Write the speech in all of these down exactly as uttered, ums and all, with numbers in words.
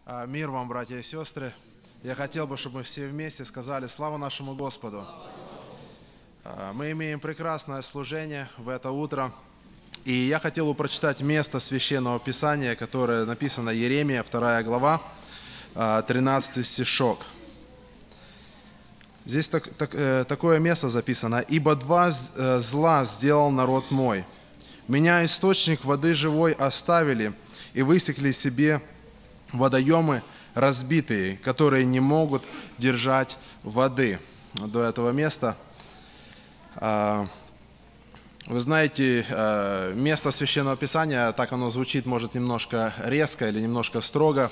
Мир вам, братья и сестры. Я хотел бы, чтобы мы все вместе сказали слава нашему Господу. Мы имеем прекрасное служение в это утро. И я хотел бы прочитать место Священного Писания, которое написано Иеремия, вторая глава, тринадцатый стишок. Здесь так, так, такое место записано. «Ибо два зла сделал народ мой. Меня, источник воды живой, оставили и высекли себе водоемы разбитые, которые не могут держать воды». До этого места. Вы знаете, место Священного Писания, так оно звучит, может, немножко резко или немножко строго.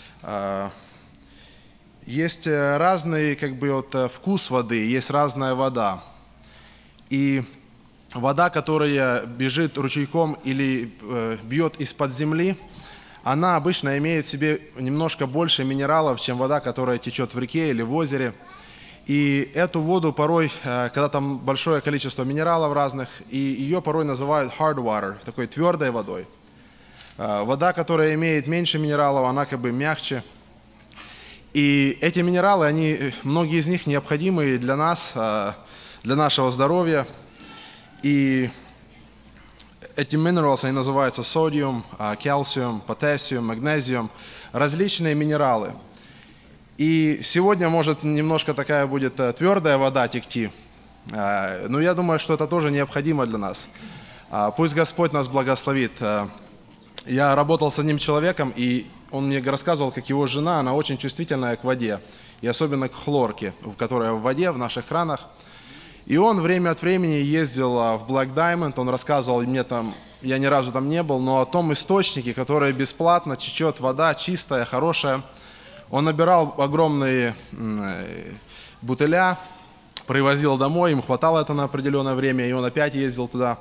Есть разный, как бы, вот, вкус воды, есть разная вода. И вода, которая бежит ручейком или бьет из-под земли, она обычно имеет в себе немножко больше минералов, чем вода, которая течет в реке или в озере. И эту воду порой, когда там большое количество минералов разных, и ее порой называют hard water, такой твердой водой. Вода, которая имеет меньше минералов, она как бы мягче. И эти минералы, они, многие из них необходимы для нас, для нашего здоровья. И эти minerals, они называются sodium, calcium, potassium, magnesium, различные минералы. И сегодня, может, немножко такая будет твердая вода текти, но я думаю, что это тоже необходимо для нас. Пусть Господь нас благословит. Я работал с одним человеком, и он мне рассказывал, как его жена, она очень чувствительная к воде, и особенно к хлорке, которая в воде, в наших кранах. И он время от времени ездил в Black Diamond, он рассказывал мне там, я ни разу там не был, но о том источнике, который бесплатно течет вода, чистая, хорошая. Он набирал огромные бутыля, привозил домой, им хватало это на определенное время, и он опять ездил туда.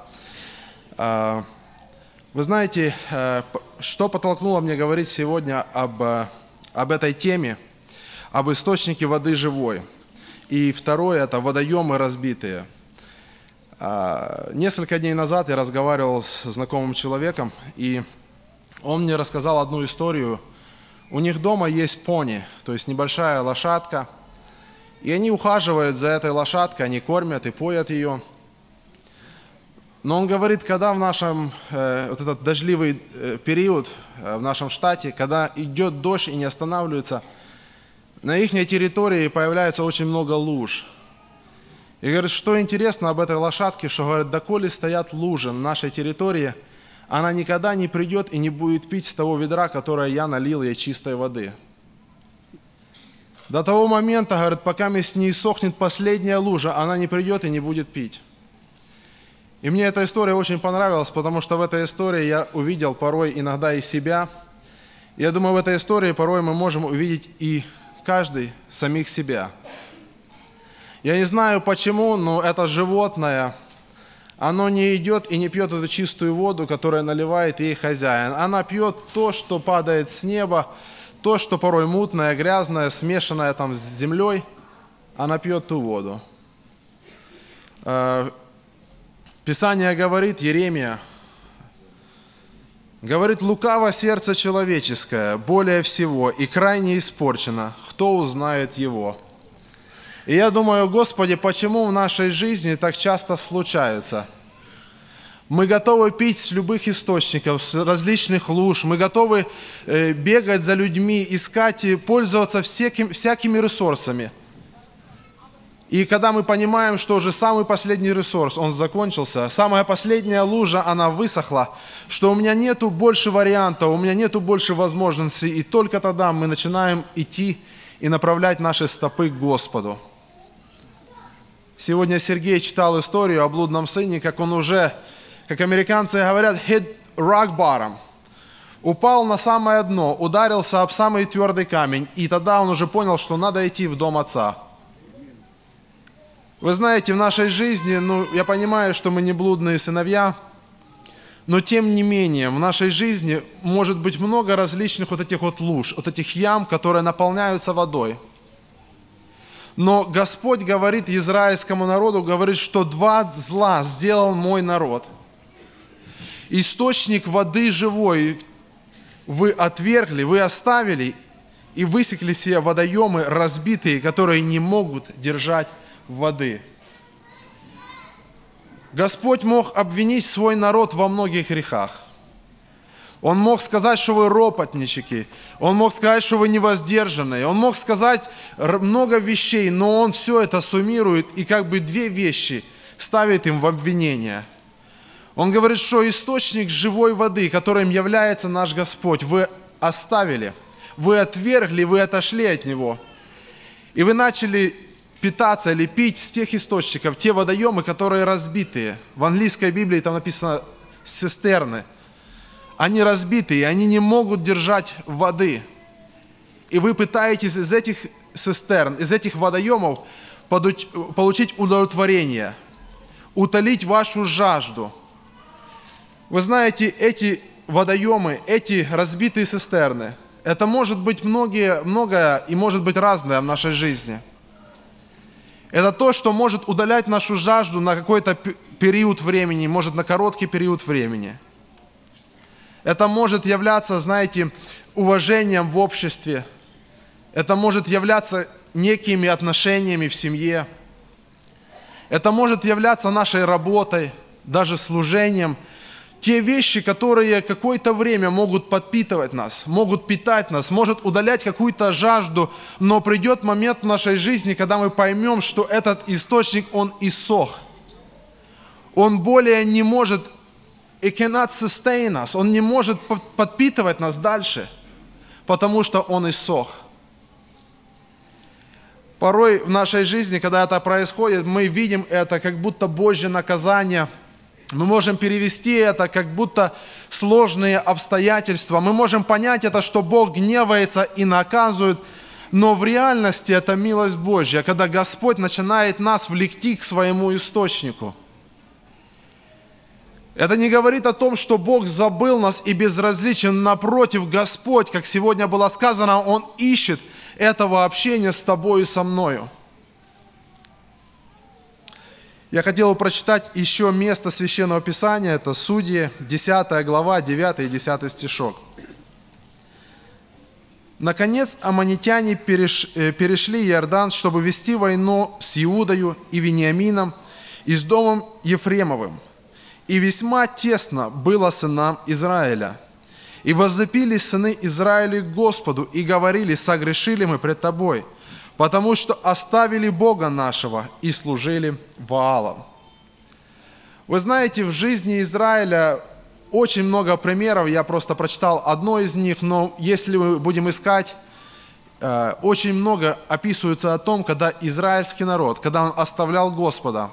Вы знаете, что подтолкнуло мне говорить сегодня об, об этой теме, об источнике воды живой. И второе – это водоемы разбитые. Несколько дней назад я разговаривал с знакомым человеком, и он мне рассказал одну историю. У них дома есть пони, то есть небольшая лошадка, и они ухаживают за этой лошадкой, они кормят и поят ее. Но он говорит, когда в нашем, э, вот этот дождливый э, период э, в нашем штате, когда идет дождь и не останавливается, на их территории появляется очень много луж. И говорит, что интересно об этой лошадке, что, говорит, доколе стоят лужи на нашей территории, она никогда не придет и не будет пить с того ведра, которое я налил ей чистой воды. До того момента, говорит, пока с ней сохнет последняя лужа, она не придет и не будет пить. И мне эта история очень понравилась, потому что в этой истории я увидел порой иногда и себя. Я думаю, в этой истории порой мы можем увидеть и каждый самих себя. Я не знаю почему, но это животное, оно не идет и не пьет эту чистую воду, которую наливает ей хозяин. Она пьет то, что падает с неба, то, что порой мутное, грязное, смешанное там с землей. Она пьет ту воду. Писание говорит, Иеремия, говорит, лукаво сердце человеческое, более всего, и крайне испорчено, кто узнает его? И я думаю, Господи, почему в нашей жизни так часто случается? Мы готовы пить с любых источников, с различных луж, мы готовы э, бегать за людьми, искать и пользоваться всяким, всякими ресурсами. И когда мы понимаем, что уже самый последний ресурс, он закончился, самая последняя лужа, она высохла, что у меня нету больше вариантов, у меня нету больше возможностей, и только тогда мы начинаем идти и направлять наши стопы к Господу. Сегодня Сергей читал историю о блудном сыне, как он уже, как американцы говорят, hit rock bottom. Упал на самое дно, ударился об самый твердый камень, и тогда он уже понял, что надо идти в дом отца. Вы знаете, в нашей жизни, ну, я понимаю, что мы не блудные сыновья, но тем не менее, в нашей жизни может быть много различных вот этих вот луж, вот этих ям, которые наполняются водой. Но Господь говорит израильскому народу, говорит, что два зла сделал мой народ. Источник воды живой вы отвергли, вы оставили, и высекли себе водоемы разбитые, которые не могут держать воды. Господь мог обвинить свой народ во многих грехах. Он мог сказать, что вы ропотнички. Он мог сказать, что вы невоздержанные. Он мог сказать много вещей, но Он все это суммирует и как бы две вещи ставит им в обвинение. Он говорит, что источник живой воды, которым является наш Господь, вы оставили, вы отвергли, вы отошли от Него. И вы начали питаться или пить с тех источников, те водоемы, которые разбитые. В английской Библии там написано «цистерны». Они разбитые, они не могут держать воды. И вы пытаетесь из этих цистерн, из этих водоемов получить удовлетворение, утолить вашу жажду. Вы знаете, эти водоемы, эти разбитые цистерны, это может быть многие, многое и может быть разное в нашей жизни. Это то, что может удалять нашу жажду на какой-то период времени, может на короткий период времени. Это может являться, знаете, уважением в обществе. Это может являться некими отношениями в семье. Это может являться нашей работой, даже служением. Те вещи, которые какое-то время могут подпитывать нас, могут питать нас, может удалять какую-то жажду, но придет момент в нашей жизни, когда мы поймем, что этот источник, он иссох. Он более не может It cannot sustain us. Он не может подпитывать нас дальше, потому что он иссох. Порой в нашей жизни, когда это происходит, мы видим это как будто Божье наказание. Мы можем перевести это как будто сложные обстоятельства. Мы можем понять это, что Бог гневается и наказывает, но в реальности это милость Божья, когда Господь начинает нас влекти к своему источнику. Это не говорит о том, что Бог забыл нас и безразличен. Напротив, Господь, как сегодня было сказано, Он ищет этого общения с тобой и со мною. Я хотел прочитать еще место Священного Писания. Это Судьи, десятая глава, девятый и десятый стишок. Наконец, аммонитяне перешли Иордан, чтобы вести войну с Иудою и Вениамином и с домом Ефремовым. И весьма тесно было сынам Израиля. И воззапили сыны Израиля к Господу и говорили: согрешили мы пред Тобой, потому что оставили Бога нашего и служили Ваалам. Вы знаете, в жизни Израиля очень много примеров, я просто прочитал одно из них, но если мы будем искать, очень много описывается о том, когда израильский народ, когда он оставлял Господа,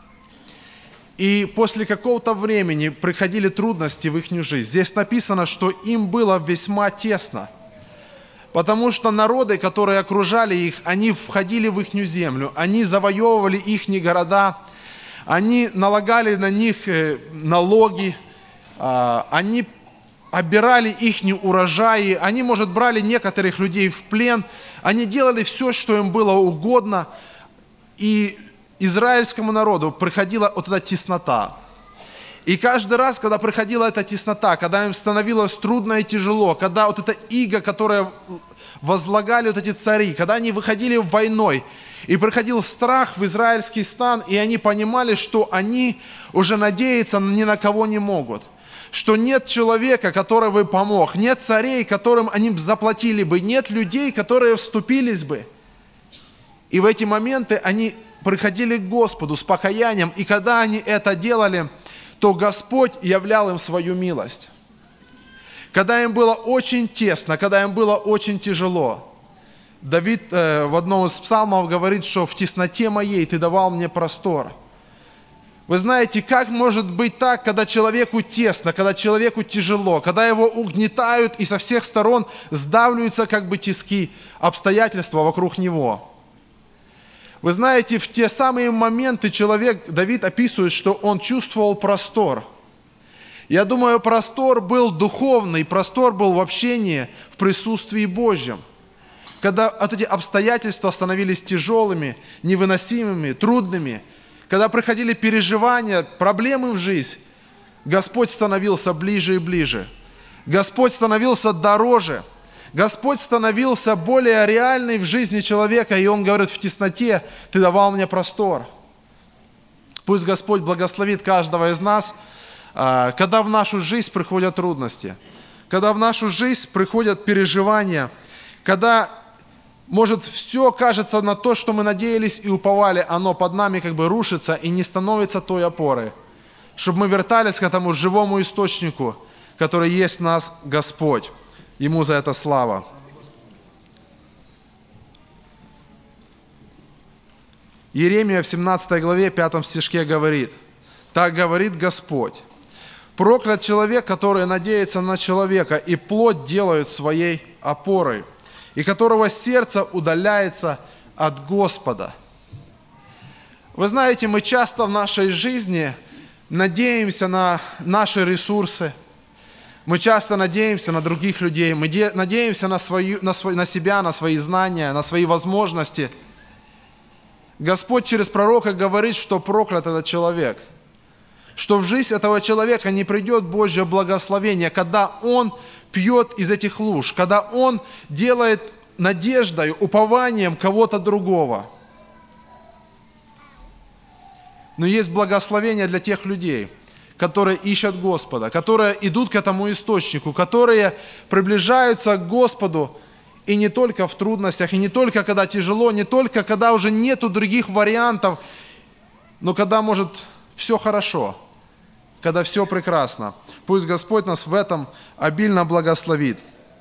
и после какого-то времени приходили трудности в их жизнь. Здесь написано, что им было весьма тесно, потому что народы, которые окружали их, они входили в их землю, они завоевывали их города, они налагали на них налоги, они обирали их урожаи, они, может, брали некоторых людей в плен, они делали все, что им было угодно, и израильскому народу приходила вот эта теснота. И каждый раз, когда приходила эта теснота, когда им становилось трудно и тяжело, когда вот эта иго, которую возлагали вот эти цари, когда они выходили войной, и приходил страх в израильский стан, и они понимали, что они уже надеяться ни на кого не могут, что нет человека, который бы помог, нет царей, которым они бы заплатили бы, нет людей, которые вступились бы. И в эти моменты они приходили к Господу с покаянием, и когда они это делали, то Господь являл им свою милость. Когда им было очень тесно, когда им было очень тяжело, Давид э, в одном из псалмов говорит, что в тесноте моей ты давал мне простор. Вы знаете, как может быть так, когда человеку тесно, когда человеку тяжело, когда его угнетают и со всех сторон сдавливаются как бы тиски, обстоятельства вокруг него. Вы знаете, в те самые моменты человек, Давид описывает, что он чувствовал простор. Я думаю, простор был духовный, простор был в общении, в присутствии Божьем. Когда вот эти обстоятельства становились тяжелыми, невыносимыми, трудными, когда приходили переживания, проблемы в жизнь, Господь становился ближе и ближе. Господь становился дороже. Господь становился более реальный в жизни человека, и Он говорит: в тесноте Ты давал мне простор. Пусть Господь благословит каждого из нас, когда в нашу жизнь приходят трудности, когда в нашу жизнь приходят переживания, когда, может, все кажется на то, что мы надеялись и уповали, оно под нами как бы рушится и не становится той опорой, чтобы мы вертались к этому живому источнику, который есть в нас Господь. Ему за это слава. Иеремия в семнадцатой главе, пятом стишке говорит: «Так говорит Господь: проклят человек, который надеется на человека, и плоть делают своей опорой, и которого сердце удаляется от Господа». Вы знаете, мы часто в нашей жизни надеемся на наши ресурсы, мы часто надеемся на других людей, мы де- надеемся на, свою, на, свой, на себя, на свои знания, на свои возможности. Господь через пророка говорит, что проклят этот человек, что в жизнь этого человека не придет Божье благословение, когда он пьет из этих луж, когда он делает надеждой, упованием кого-то другого. Но есть благословение для тех людей, которые ищут Господа, которые идут к этому источнику, которые приближаются к Господу, и не только в трудностях, и не только когда тяжело, не только когда уже нету других вариантов, но когда, может, все хорошо, когда все прекрасно. Пусть Господь нас в этом обильно благословит.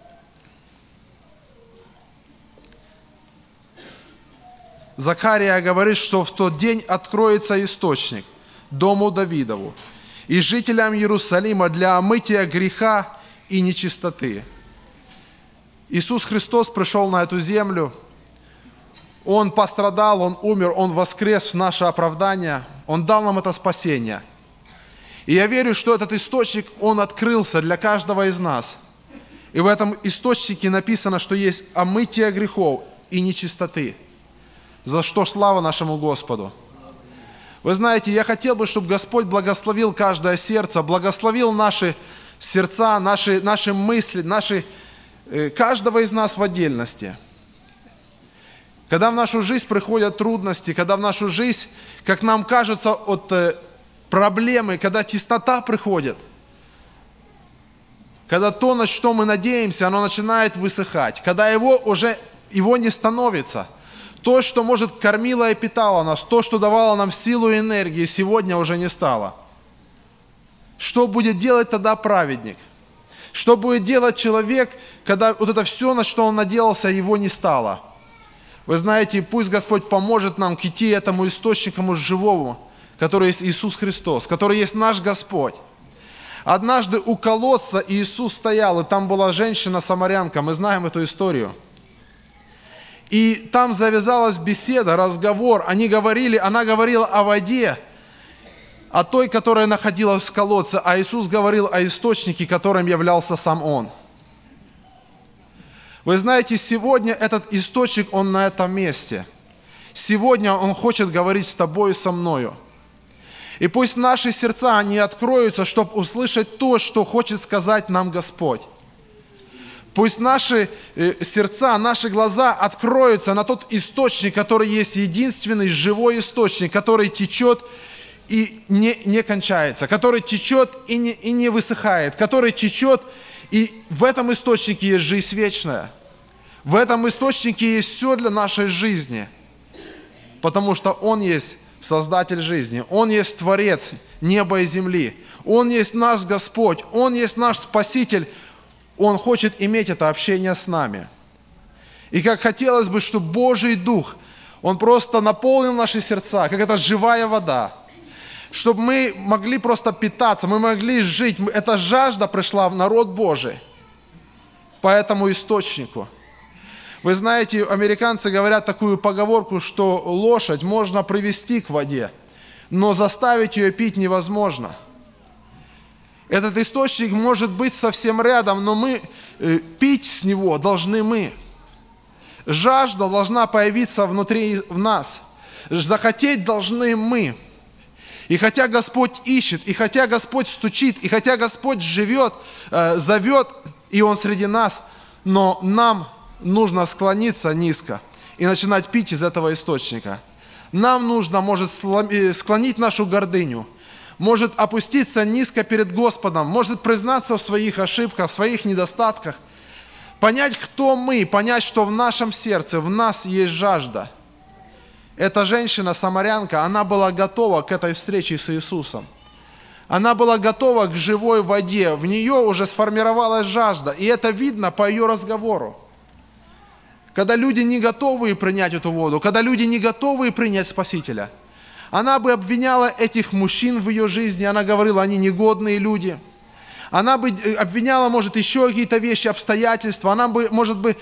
Захария говорит, что в тот день откроется источник дому Давидову и жителям Иерусалима для омытия греха и нечистоты. Иисус Христос пришел на эту землю, Он пострадал, Он умер, Он воскрес в наше оправдание, Он дал нам это спасение. И я верю, что этот источник, он открылся для каждого из нас. И в этом источнике написано, что есть омытие грехов и нечистоты, за что слава нашему Господу. Вы знаете, я хотел бы, чтобы Господь благословил каждое сердце, благословил наши сердца, наши, наши мысли, наши, каждого из нас в отдельности. Когда в нашу жизнь приходят трудности, когда в нашу жизнь, как нам кажется, от проблемы, когда теснота приходит, когда то, на что мы надеемся, оно начинает высыхать, когда его уже его не становится. То, что, может, кормило и питало нас, то, что давало нам силу и энергию, сегодня уже не стало. Что будет делать тогда праведник? Что будет делать человек, когда вот это все, на что он надеялся, его не стало? Вы знаете, пусть Господь поможет нам к идти этому источнику живому, который есть Иисус Христос, который есть наш Господь. Однажды у колодца Иисус стоял, и там была женщина-самарянка, мы знаем эту историю. И там завязалась беседа, разговор. Они говорили, она говорила о воде, о той, которая находилась в колодце, а Иисус говорил о источнике, которым являлся сам Он. Вы знаете, сегодня этот источник, он на этом месте. Сегодня Он хочет говорить с тобой и со мною. И пусть наши сердца, они откроются, чтобы услышать то, что хочет сказать нам Господь. Пусть наши сердца, наши глаза откроются на тот источник, который есть единственный живой источник, который течет и не, не кончается, который течет и не, и не высыхает, который течет, и в этом источнике есть жизнь вечная. В этом источнике есть все для нашей жизни, потому что Он есть Создатель жизни, Он есть Творец неба и земли, Он есть наш Господь, Он есть наш Спаситель. Он хочет иметь это общение с нами. И как хотелось бы, чтобы Божий Дух, Он просто наполнил наши сердца, как эта живая вода, чтобы мы могли просто питаться, мы могли жить. Эта жажда пришла в народ Божий по этому источнику. Вы знаете, американцы говорят такую поговорку, что лошадь можно привести к воде, но заставить ее пить невозможно. Этот источник может быть совсем рядом, но мы э, пить с него должны мы. Жажда должна появиться внутри в нас. Захотеть должны мы. И хотя Господь ищет, и хотя Господь стучит, и хотя Господь живет, э, зовет, и Он среди нас, Но нам нужно склониться низко и начинать пить из этого источника. Нам нужно, может, склонить нашу гордыню, может опуститься низко перед Господом, может признаться в своих ошибках, в своих недостатках, понять, кто мы, понять, что в нашем сердце, в нас есть жажда. Эта женщина-самарянка, она была готова к этой встрече с Иисусом. Она была готова к живой воде, в нее уже сформировалась жажда, и это видно по ее разговору. Когда люди не готовы принять эту воду, когда люди не готовы принять Спасителя, она бы обвиняла этих мужчин в ее жизни, она говорила, они негодные люди. Она бы обвиняла, может, еще какие-то вещи, обстоятельства, она бы, может быть,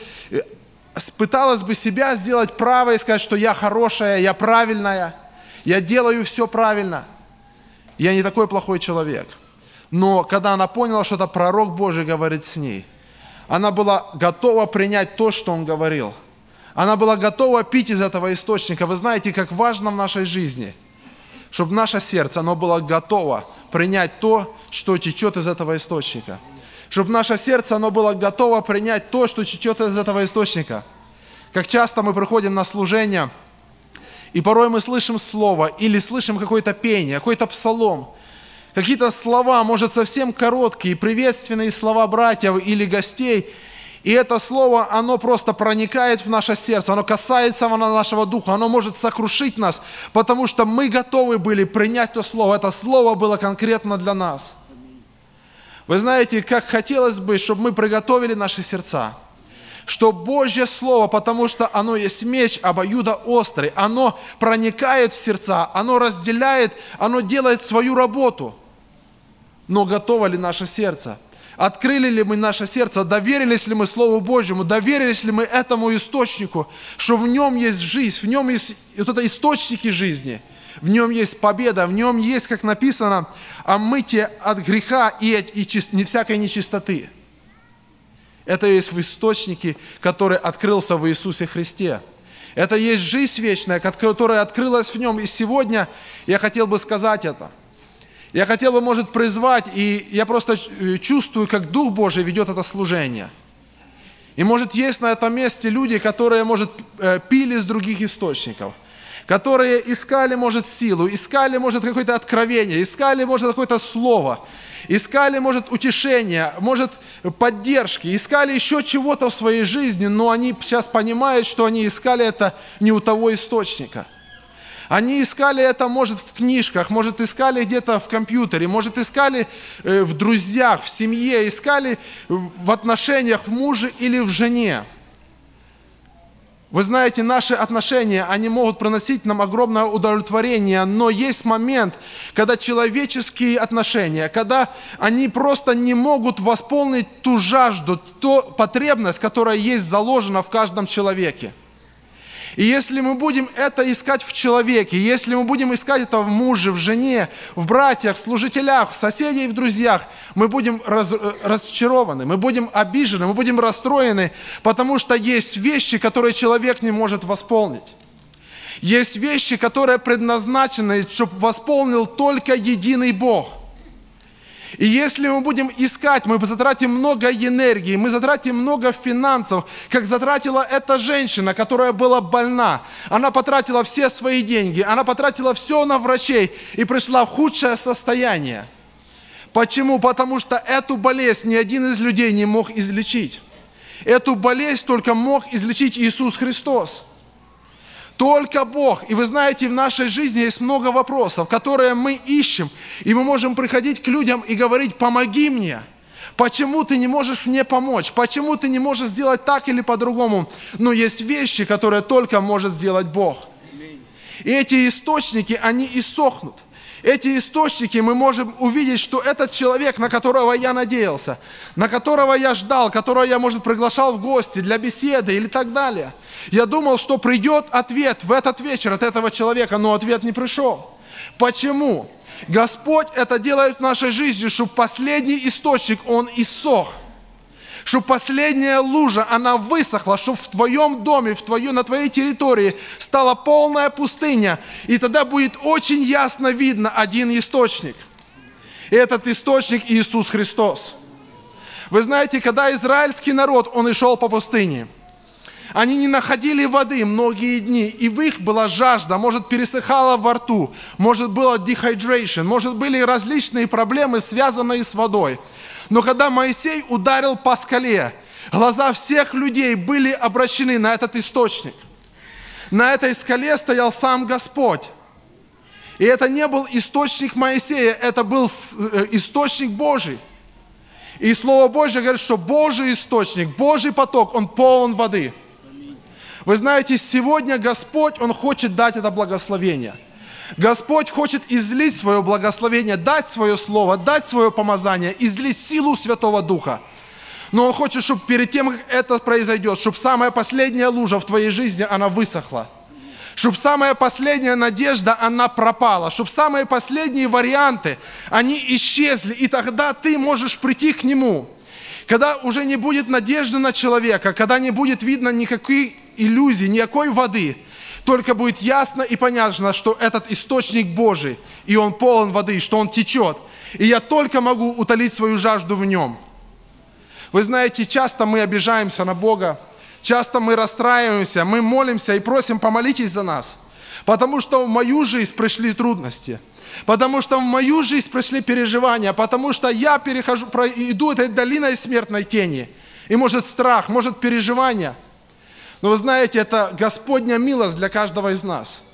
пыталась бы себя сделать правой и сказать, что я хорошая, я правильная, я делаю все правильно. Я не такой плохой человек. Но когда она поняла, что это пророк Божий говорит с ней, она была готова принять то, что он говорил. Она была готова пить из этого источника. Вы знаете, как важно в нашей жизни, чтобы наше сердце, оно было готово принять то, что течет из этого источника. Чтобы наше сердце, оно было готово принять то, что течет из этого источника. Как часто мы приходим на служение, и порой мы слышим слово, или слышим какое-то пение, какой-то псалом, какие-то слова, может, совсем короткие, приветственные слова братьев или гостей, и это слово, оно просто проникает в наше сердце, оно касается нашего духа, оно может сокрушить нас, потому что мы готовы были принять то слово, это слово было конкретно для нас. Вы знаете, как хотелось бы, чтобы мы приготовили наши сердца, что Божье Слово, потому что оно есть меч обоюдоострый, оно проникает в сердца, оно разделяет, оно делает свою работу. Но готово ли наше сердце? Открыли ли мы наше сердце? Доверились ли мы Слову Божьему? Доверились ли мы этому источнику, что в нем есть жизнь, в нем есть вот это источники жизни, в нем есть победа, в нем есть, как написано, омытие от греха и от и чист, не всякой нечистоты. Это есть в источнике, который открылся в Иисусе Христе. Это есть жизнь вечная, которая открылась в нем. И сегодня я хотел бы сказать это. Я хотел бы, может, призвать, и я просто чувствую, как Дух Божий ведет это служение. И, может, есть на этом месте люди, которые, может, пили из других источников, которые искали, может, силу, искали, может, какое-то откровение, искали, может, какое-то слово, искали, может, утешение, может, поддержки, искали еще чего-то в своей жизни, но они сейчас понимают, что они искали это не у того источника. Они искали это, может, в книжках, может, искали где-то в компьютере, может, искали э, в друзьях, в семье, искали в отношениях в муже или в жене. Вы знаете, наши отношения, они могут приносить нам огромное удовлетворение, но есть момент, когда человеческие отношения, когда они просто не могут восполнить ту жажду, ту потребность, которая есть заложена в каждом человеке. И если мы будем это искать в человеке, если мы будем искать это в муже, в жене, в братьях, в служителях, в соседях и в друзьях, мы будем раз, разочарованы, мы будем обижены, мы будем расстроены, потому что есть вещи, которые человек не может восполнить. Есть вещи, которые предназначены, чтобы восполнил только единый Бог. И если мы будем искать, мы затратим много энергии, мы затратим много финансов, как затратила эта женщина, которая была больна. Она потратила все свои деньги, она потратила все на врачей и пришла в худшее состояние. Почему? Потому что эту болезнь ни один из людей не мог излечить. Эту болезнь только мог излечить Иисус Христос. Только Бог. И вы знаете, в нашей жизни есть много вопросов, которые мы ищем. И мы можем приходить к людям и говорить: помоги мне. Почему ты не можешь мне помочь? Почему ты не можешь сделать так или по-другому? Но есть вещи, которые только может сделать Бог. И эти источники, они иссохнут. Эти источники мы можем увидеть, что этот человек, на которого я надеялся, на которого я ждал, которого я, может, приглашал в гости для беседы или так далее. Я думал, что придет ответ в этот вечер от этого человека, но ответ не пришел. Почему? Господь это делает в нашей жизни, чтобы последний источник, он иссох. Чтобы последняя лужа, она высохла, чтобы в твоем доме, в твою, на твоей территории стала полная пустыня. И тогда будет очень ясно видно один источник. И этот источник Иисус Христос. Вы знаете, когда израильский народ, он и шел по пустыне, они не находили воды многие дни, и в их была жажда, может, пересыхала во рту, может, было dehydration, может, были различные проблемы, связанные с водой. Но когда Моисей ударил по скале, глаза всех людей были обращены на этот источник. На этой скале стоял сам Господь. И это не был источник Моисея, это был источник Божий. И Слово Божье говорит, что Божий источник, Божий поток, он полон воды. Вы знаете, сегодня Господь, Он хочет дать это благословение. Господь хочет излить свое благословение, дать свое слово, дать свое помазание, излить силу Святого Духа. Но Он хочет, чтобы перед тем, как это произойдет, чтобы самая последняя лужа в твоей жизни, она высохла. Чтобы самая последняя надежда, она пропала. Чтобы самые последние варианты, они исчезли. И тогда ты можешь прийти к Нему. Когда уже не будет надежды на человека, когда не будет видно никакой иллюзии, никакой воды, только будет ясно и понятно, что этот источник Божий, и он полон воды, что он течет. И я только могу утолить свою жажду в нем. Вы знаете, часто мы обижаемся на Бога, часто мы расстраиваемся, мы молимся и просим, помолитесь за нас. Потому что в мою жизнь пришли трудности, потому что в мою жизнь пришли переживания, потому что я перехожу, иду этой долиной смертной тени. И может страх, может переживания. Но вы знаете, это Господня милость для каждого из нас.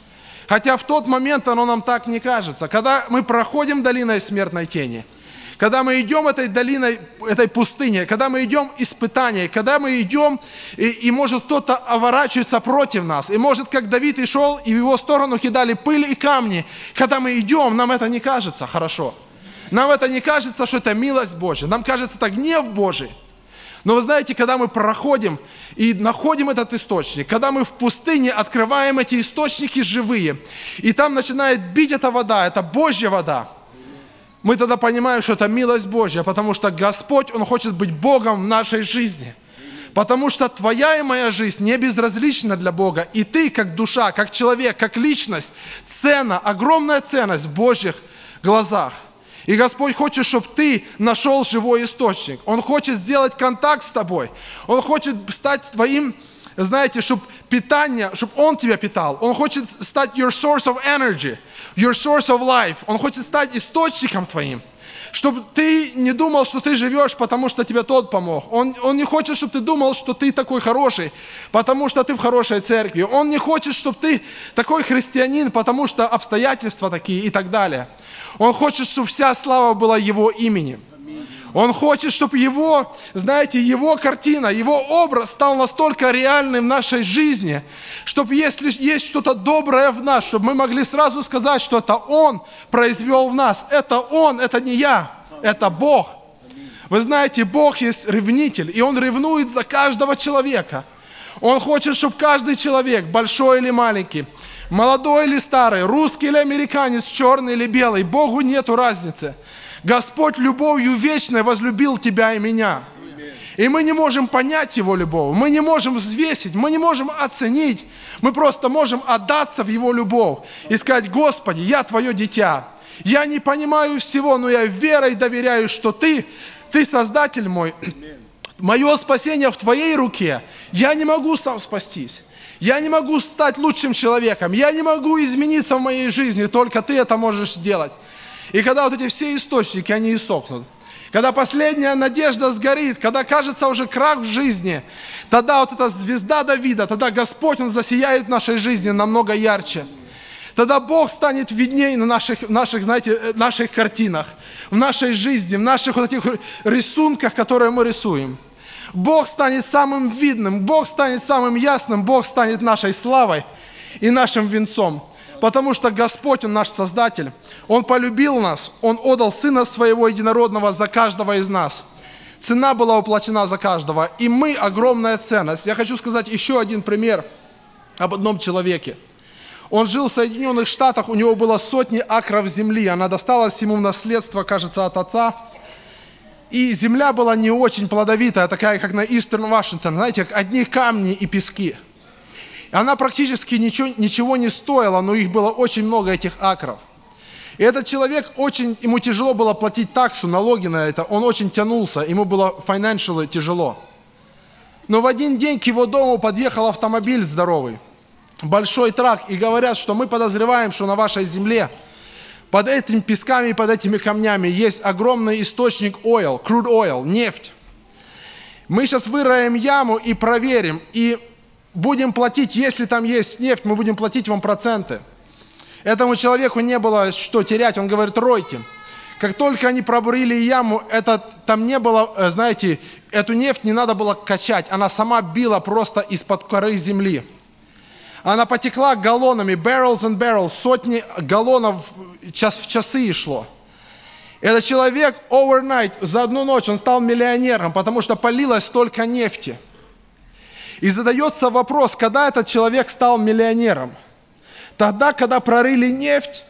Хотя в тот момент оно нам так не кажется. Когда мы проходим долиной смертной тени, когда мы идем этой долиной, этой пустыне, когда мы идем испытания, когда мы идем, и, и может кто-то оборачивается против нас, и может, как Давид и шел, и в его сторону кидали пыль и камни, когда мы идем, нам это не кажется хорошо. Нам это не кажется, что это милость Божья, нам кажется, это гнев Божий. Но вы знаете, когда мы проходим и находим этот источник, когда мы в пустыне открываем эти источники живые, и там начинает бить эта вода, это Божья вода, мы тогда понимаем, что это милость Божья, потому что Господь, Он хочет быть Богом в нашей жизни. Потому что твоя и моя жизнь не безразлична для Бога. И ты, как душа, как человек, как личность, ценна, огромная ценность в Божьих глазах. И Господь хочет, чтобы ты нашел живой источник. Он хочет сделать контакт с тобой. Он хочет стать твоим, знаете, чтобы питание, чтобы Он тебя питал. Он хочет стать your source of energy, your source of life. Он хочет стать источником твоим. Чтобы ты не думал, что ты живешь, потому что тебе тот помог. Он, он не хочет, чтобы ты думал, что ты такой хороший, потому что ты в хорошей церкви. Он не хочет, чтобы ты такой христианин, потому что обстоятельства такие и так далее. Он хочет, чтобы вся слава была Его имени. Он хочет, чтобы Его, знаете, Его картина, Его образ стал настолько реальным в нашей жизни, чтобы если есть что-то доброе в нас, чтобы мы могли сразу сказать, что это Он произвел в нас. Это Он, это не я, это Бог. Вы знаете, Бог есть ревнитель, и Он ревнует за каждого человека. Он хочет, чтобы каждый человек, большой или маленький, молодой или старый, русский или американец, черный или белый, Богу нету разницы. Господь любовью вечной возлюбил тебя и меня. И мы не можем понять Его любовь, мы не можем взвесить, мы не можем оценить. Мы просто можем отдаться в Его любовь и сказать: Господи, я Твое дитя. Я не понимаю всего, но я верой доверяю, что Ты, Ты Создатель мой. Мое спасение в Твоей руке. Я не могу сам спастись. Я не могу стать лучшим человеком. Я не могу измениться в моей жизни. Только Ты это можешь сделать. И когда вот эти все источники, они иссохнут, когда последняя надежда сгорит, когда кажется уже крах в жизни, тогда вот эта звезда Давида, тогда Господь, Он засияет в нашей жизни намного ярче. Тогда Бог станет виднее на наших, наших, знаете, наших картинах, в нашей жизни, в наших вот этих рисунках, которые мы рисуем. Бог станет самым видным, Бог станет самым ясным, Бог станет нашей славой и нашим венцом. Потому что Господь, Он наш Создатель, Он полюбил нас, Он отдал Сына Своего Единородного за каждого из нас. Цена была уплачена за каждого, и мы огромная ценность. Я хочу сказать еще один пример об одном человеке. Он жил в Соединенных Штатах, у него было сотни акров земли, она досталась ему в наследство, кажется, от отца. И земля была не очень плодовитая, такая, как на Eastern Washington, знаете, одни камни и пески. Она практически ничего, ничего не стоила, но их было очень много, этих акров. И этот человек, очень, ему тяжело было платить таксу, налоги на это, он очень тянулся, ему было financially тяжело. Но в один день к его дому подъехал автомобиль здоровый, большой трак, и говорят, что мы подозреваем, что на вашей земле под этими песками и под этими камнями есть огромный источник oil, crude oil, нефть. Мы сейчас выроем яму и проверим, и будем платить, если там есть нефть, мы будем платить вам проценты. Этому человеку не было что терять, он говорит, ройте. Как только они пробурили яму, это, там не было, знаете, эту нефть не надо было качать, она сама била просто из-под коры земли. Она потекла галлонами, barrels and barrels, сотни галлонов час в часы шло. Этот человек overnight, за одну ночь, он стал миллионером, потому что полилось столько нефти. И задается вопрос, когда этот человек стал миллионером? Тогда, когда прорыли нефть,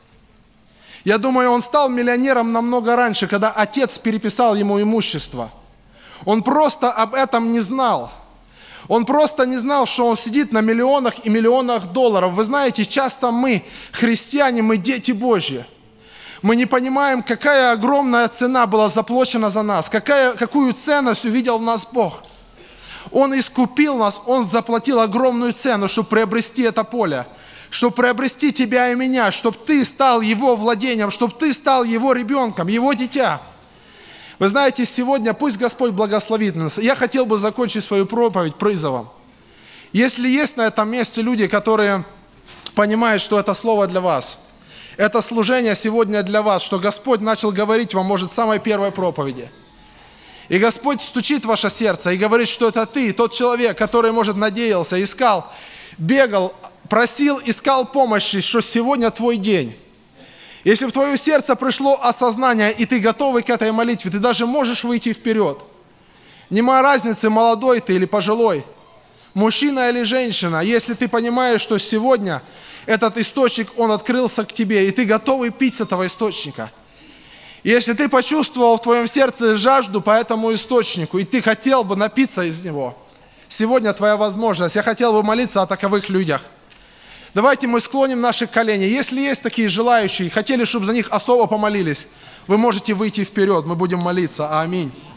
я думаю, он стал миллионером намного раньше, когда отец переписал ему имущество. Он просто об этом не знал. Он просто не знал, что он сидит на миллионах и миллионах долларов. Вы знаете, часто мы, христиане, мы дети Божьи. Мы не понимаем, какая огромная цена была заплачена за нас, какая, какую ценность увидел в нас Бог. Он искупил нас, Он заплатил огромную цену, чтобы приобрести это поле, чтобы приобрести тебя и меня, чтобы ты стал Его владением, чтобы ты стал Его ребенком, Его дитя. Вы знаете, сегодня пусть Господь благословит нас. Я хотел бы закончить свою проповедь призывом. Если есть на этом месте люди, которые понимают, что это слово для вас, это служение сегодня для вас, что Господь начал говорить вам, может, с самой первой проповеди. И Господь стучит в ваше сердце и говорит, что это ты, тот человек, который, может, надеялся, искал, бегал, просил, искал помощи, что сегодня твой день. Если в твое сердце пришло осознание, и ты готовый к этой молитве, ты даже можешь выйти вперед. Нема разницы, молодой ты или пожилой, мужчина или женщина. Если ты понимаешь, что сегодня этот источник, он открылся к тебе, и ты готовый пить с этого источника. Если ты почувствовал в твоем сердце жажду по этому источнику, и ты хотел бы напиться из него, сегодня твоя возможность. Я хотел бы молиться о таковых людях. Давайте мы склоним наши колени. Если есть такие желающие, хотели, чтобы за них особо помолились, вы можете выйти вперед, мы будем молиться. Аминь.